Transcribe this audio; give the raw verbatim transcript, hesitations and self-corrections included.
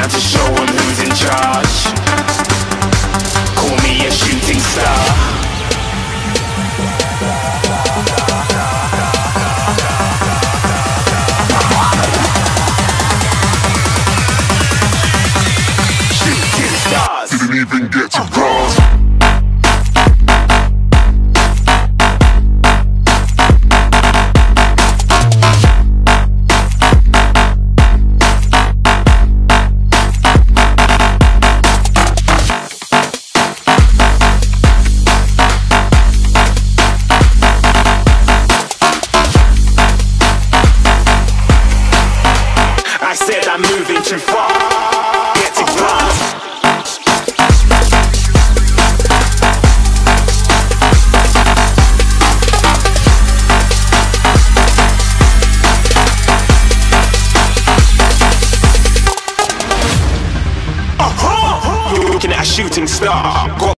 time to show 'em who's in charge. Call me a shooting star. Shooting stars. Didn't even get to cross. I said I'm moving too far. Get it wrong. Uh-huh. You're looking at a shooting star.